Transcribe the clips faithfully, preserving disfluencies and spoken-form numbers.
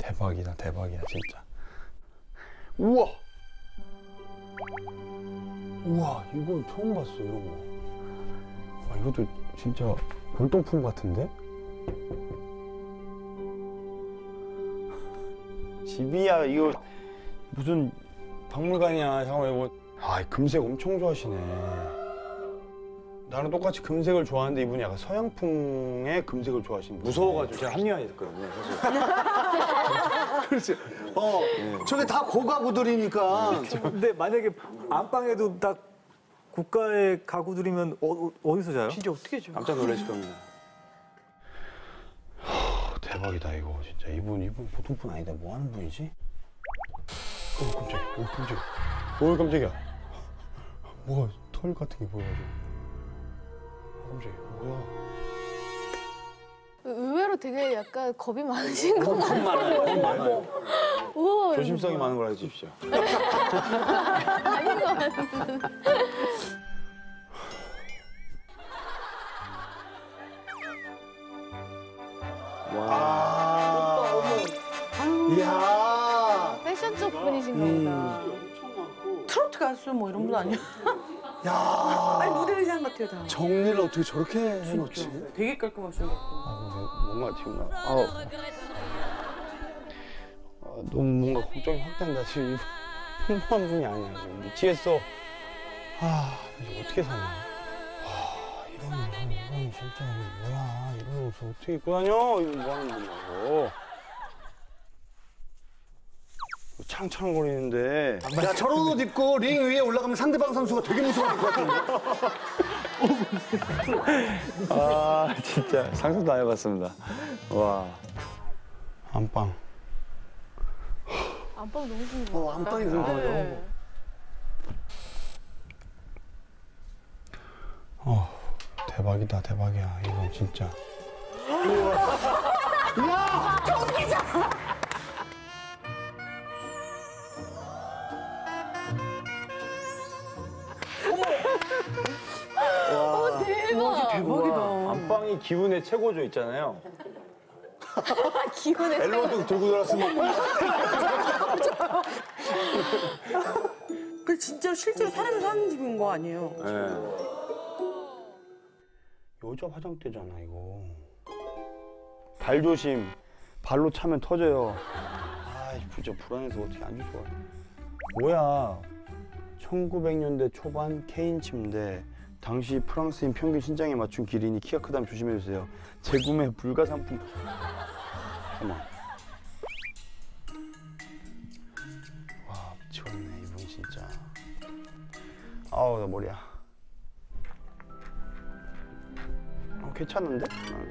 대박이다, 대박이야, 진짜. 우와! 우와, 이건 처음 봤어, 이런 거. 와, 이것도 진짜 골동품 같은데? 집이야, 이거 무슨 박물관이야. 잠깐만, 이거. 아, 금색 엄청 좋아하시네. 나랑 똑같이 금색을 좋아하는데 이분이 약간 서양풍의 금색을 좋아하시는 분. 무서워가지고 제가 합리화했거든요, 사실. 그렇지. 어, 네. 저게 다 고가구들이니까. 근데 만약에 안방에도 딱 고가의 가구들이면 어, 어디서 자요? 진짜 어떻게 줘? 깜짝 놀라실 겁니다. 하, 대박이다, 이거 진짜. 이분, 이분 보통 분 아니다. 뭐 하는 분이지? 어, 깜짝이야. 어, 깜짝이야. 어, 깜짝이야. 뭐가 털 같은 게 보여가지고. 깜짝이야. 뭐야? 의외로 되게 약간 겁이 많으신 것 겁 같아요. 많아요. 겁 많아요. 우와, 조심성이 많은 걸 알려주십시오. 아닌 것 같은데. 와. 어머. 이야. 패션 쪽 분이신가 보다. 트로트 가수 뭐 이런 분 아니야? 야. 아니 무대 의상 같아요 다. 정리를 어떻게 저렇게 해놓지? 되게 깔끔하시고. 아, 뭔가 지금 나. 아, 아, 너무 뭔가 걱정이 확 된다. 지금 평범한 분이 아니야. 지금 미치겠어. 아, 이제 어떻게 사냐. 아, 이런 옷은, 이건 진짜 이거 뭐야. 이런 옷을 어떻게 입고 다녀? 이거 뭐 하는 분이냐고. 창창거리는데. 야, 저런 옷 입고 링 위에 올라가면 상대방 선수가 되게 무서워할 것 같은데. 아, 진짜 상상도 안 해봤습니다. 와. 안방. 안방 너무 궁금해. 어, 안방이 궁금해요. 어, 대박이다, 대박이야. 이건 진짜. 야! 어, 대박. 대박이다. 안방이 기운의 최고조 있잖아요. 기분에 엘로도 들고 돌았으면. 그 진짜 실제로 사람이 사는 집인 거 아니에요? 네. 여자 화장대잖아, 이거. 발 조심. 발로 차면 터져요. 아이, 진짜 불안해서 어떻게 안주 좋아. 뭐야. 천구백 년대 초반 케인 침대. 당시 프랑스인 평균 신장에 맞춘 길이니 키가 크다면 조심해주세요. 재구매 불가 상품. 잠깐만. 와, 미치겠네, 이분 진짜. 아우, 나 머리야. 어, 괜찮은데?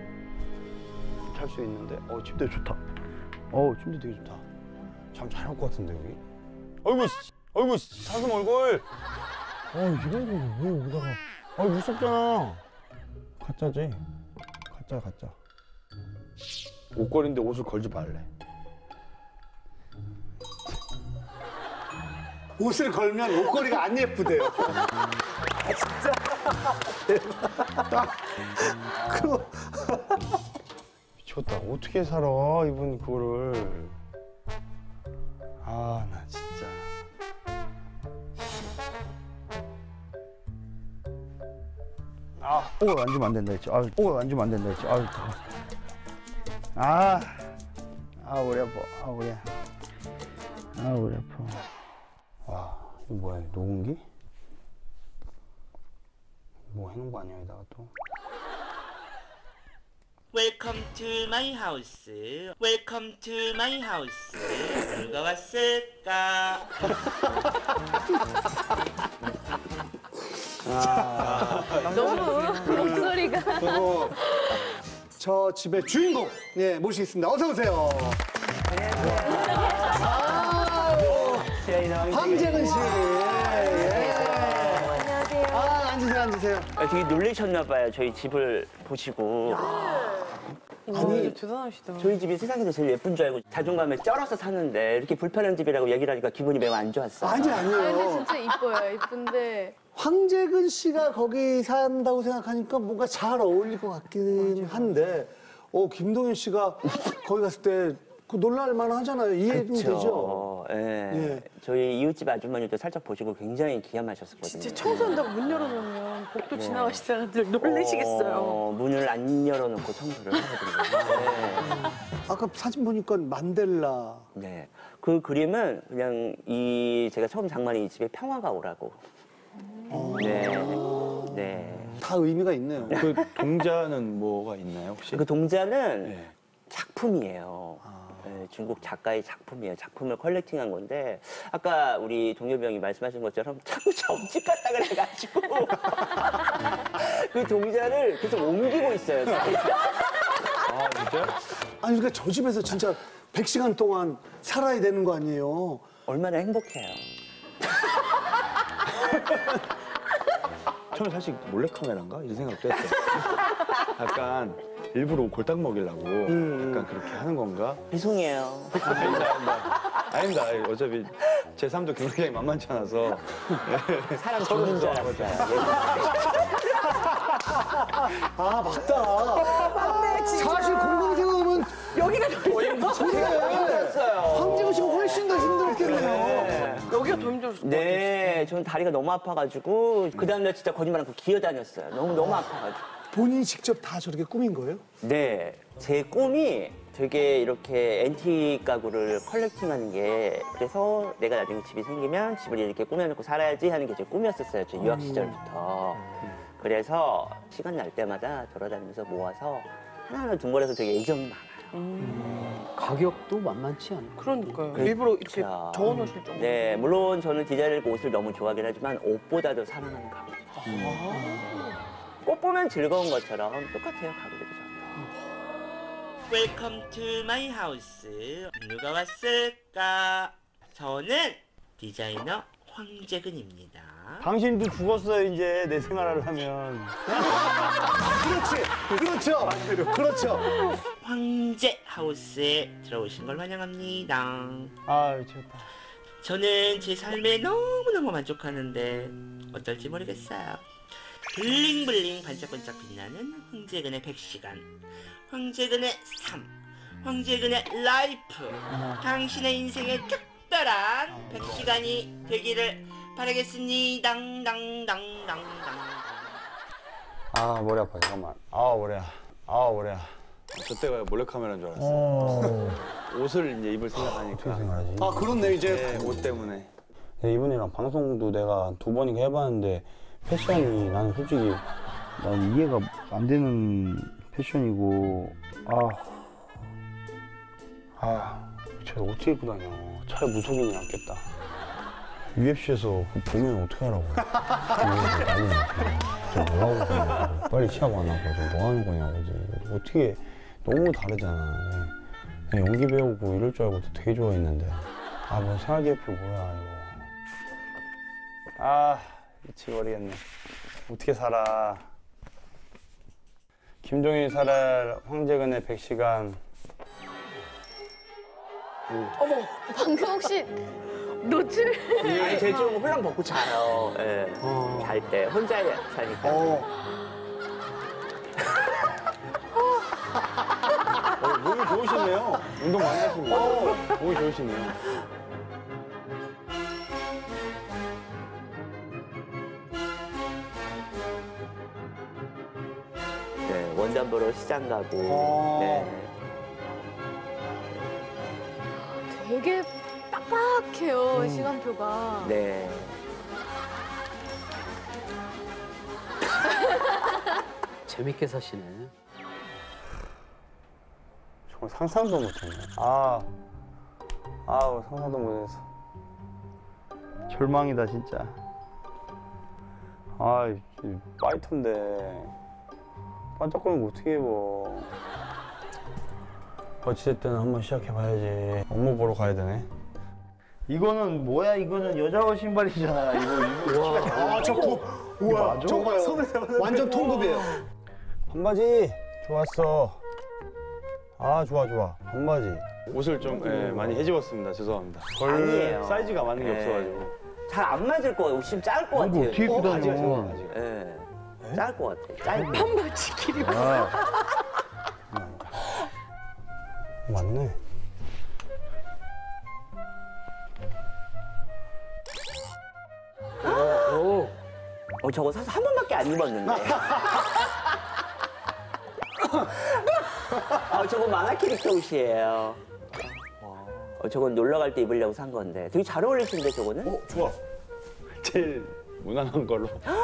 잘 수 있는데? 어, 침대 좋다. 어, 침대 되게 좋다. 잠 잘 올 것 같은데, 여기? 어이구, 씨. 어이구, 씨. 사슴 얼굴! 어, 이런 거 왜 여기다가. 아, 무섭잖아. 가짜지? 가짜, 가짜. 옷걸이인데 옷을 걸지 말래. 옷을 걸면 옷걸이가 안 예쁘대요. 아, 진짜. 대박. 그거. 미쳤다. 어떻게 살아, 이분 그거를. 아, 나 진짜. 아, 오, 앉으면 안 된다 했지. 아, 오, 앉으면 안 된다 했지. 아, 더워. 아, 아, 머리 아파. 아, 머리. 아, 머리 아파. 와, 이거 뭐야, 녹음기? 뭐 해놓은 거 아니야, 여기다가 또? Welcome to my house. Welcome to my house. 누가 왔을까? 너무 목소리가. 그리고 저 집의 주인공, 예, 모시겠습니다. 어서오세요. 안녕하세요. 황재근 씨. 예. 안녕하세요. 아, 앉으세요, 앉으세요. 아, 되게 놀라셨나 봐요. 저희 집을 보시고. 아니 대단하시다. 저희 집이 세상에서 제일 예쁜 줄 알고 자존감에 쩔어서 사는데 이렇게 불편한 집이라고 얘기를 하니까 기분이 매우 안 좋았어요. 아니, 아, 근데 아니에요. 진짜 이뻐요. 이쁜데. 황재근 씨가 거기 산다고 생각하니까 뭔가 잘 어울릴 것 같긴 한데, 어, 김동현 씨가 거기 갔을 때 그 놀랄만 하잖아요. 이해는 되죠? 그쵸. 예. 예. 저희 이웃집 아주머니도 살짝 보시고 굉장히 기함하셨거든요. 진짜 청소한다고 문 열어놓으면 복도 지나가시다가 늘 놀라시겠어요. 어, 문을 안 열어놓고 청소를 하거든요. 아까 사진 보니까 만델라. 네. 네. 그 그림은 그냥 이 제가 처음 장만한 이 집에 평화가 오라고. 네. 네. 다 의미가 있네요. 그 동자는 뭐가 있나요 혹시? 그 동자는 네. 작품이에요. 네, 중국 작가의 작품이에요. 작품을 컬렉팅한 건데 아까 우리 동엽이 형이 말씀하신 것처럼 자꾸 점집 갔다 그래가지고 그 동자를 계속 옮기고 있어요. 아 진짜? 아니 그러니까 저 집에서 진짜 백 시간 동안 살아야 되는 거 아니에요? 얼마나 행복해요. 처음에 사실 몰래카메라인가? 이런 생각도 했어요. 약간 일부러 골딱 먹이려고 약간 그렇게 하는 건가? 죄송해요. 아닙니다, 아닙니다. 아닙니다. 어차피 제 삶도 굉장히 만만치 않아서. 사람 죽는 줄 알았어요. 아 맞다. 사실 공동생활은 여기가 더 힘들었어. 그래. 황지우 씨가 훨씬 더 힘들었겠네요. 여기가 더 힘들었어. 네, 저는 다리가 너무 아파가지고 그 다음날 진짜 거짓말 않고 기어다녔어요. 너무 너무 아파가지고. 본인이 직접 다 저렇게 꾸민 거예요? 네, 제 꿈이 되게 이렇게 앤틱 가구를 컬렉팅하는 게 그래서 내가 나중에 집이 생기면 집을 이렇게 꾸며놓고 살아야지 하는 게 제 꿈이었었어요. 제 유학 시절부터. 그래서 시간 날 때마다 돌아다니면서 모아서 하나하나 둔거려서 되게 애정이 많아요. 가격도 만만치 않고. 그러니까요. 일부러 이렇게 그렇죠. 적어놓으실 정도. 네, 물론 저는 디자인과 옷을 너무 좋아하긴 하지만 옷보다도 사랑하는 가구. 꽃 보면 즐거운 것처럼 똑같아요, 가구들이. 웰컴 투 마이 하우스. 누가 왔을까? 저는 디자이너 황재근입니다. 당신도 죽었어요 이제 내 생활을 하면. 그렇지. 그렇죠. 그렇죠. 황제 하우스에 들어오신 걸 환영합니다. 아 미쳤다. 저는 제 삶에 너무너무 만족하는데 어떨지 모르겠어요. 블링블링 반짝반짝 빛나는 황재근의 백 시간, 황재근의 삶, 황재근의 라이프. 당신의 인생에 특별한 백 시간이 되기를 바라겠습니다. 당당당당당. 아 머리 아파 잠깐만. 아 머리야. 아 머리야. 저 때가 몰래카메라인 줄 알았어. 옷을 이제 입을 생각하니까. 어떻게 생각하지? 아 그렇네 이제. 네, 옷 때문에. 네, 이분이랑 방송도 내가 두 번인가 해봤는데 패션이 나는 솔직히 난 이해가 안 되는 패션이고 아, 아, 쟤 어떻게 입고 다녀? 차라리 무속인이 낫겠다. 유에프씨에서 보면 어떻게 하라고? 난리 났어. 뭐 하고 그러냐고. 빨리 시합 안 하고 뭐 하는 거냐고. 어떻게 너무 다르잖아. 그냥 연기 배우고 이럴 줄 알고 되게 좋아했는데 아, 뭐 생활기획표 뭐야 이거. 아 미치버리겠네. 어떻게 살아? 김종인이 살아 황재근의 백 시간. 방금 혹시 노출? 아니, 제일 좋은 거 홀랑 벗고 자요. 예. 잘 때. 혼자 자니까. 어. 어, 몸이 좋으시네요. 운동 많이 하시네요. 몸이 좋으시네요. 네, 원단 보러 시장 가고. 어. 네. 되게 빡빡해요, 시간표가. 네. 재밌게 사시네. 정말 상상도 못했네. 아, 아우 상상도 못했어. 절망이다 진짜. 아, 이 파이터인데 반짝거리면 어떻게 입어? 어찌됐든 한번 시작해봐야지. 업무 보러 가야 되네. 이거는 뭐야? 이거는 여자 옷 신발이잖아. 이거 이거. 아 저거 우와 맞아? 저거 봐요. 완전 통급이에요. 반바지 좋았어. 아 좋아 좋아. 반바지. 옷을 좀 예, 많이 해집었습니다. 죄송합니다. 걸 아니에요. 사이즈가 맞는 게 예. 없어가지고. 잘 안 맞을 거예요. 옷이 짧을 것 같아요. 어떻게 입고 다녀? 바지가 어, 짧아요. 예. 짧을 것 같아요. 짧고. 한바지 길이. 아, 맞네. 어, 저거 사서 한 번밖에 안 입었는데. 아, 저거 만화 캐릭터 옷이에요. 어, 저건 놀러 갈 때 입으려고 산 건데. 되게 잘 어울릴 텐데, 저거는? 어, 좋아. 제일 무난한 걸로.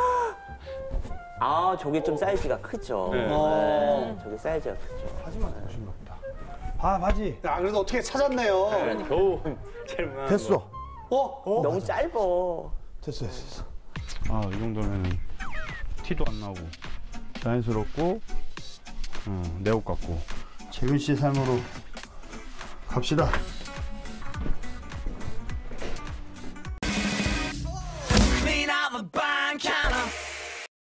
아, 저게 좀 사이즈가 크죠. 네. 네, 저게 사이즈가 크죠. 바지만 더 신나 보다. 아, 바지. 야, 그래도 어떻게 찾았네요. 겨우 제일 무난한 됐어. 거. 어? 어? 너무 짧어. 됐어, 됐어, 됐어. 아, 이 정도면 티도 안 나고 자연스럽고 어, 내 옷 같고. 재윤 씨 삶으로 갑시다.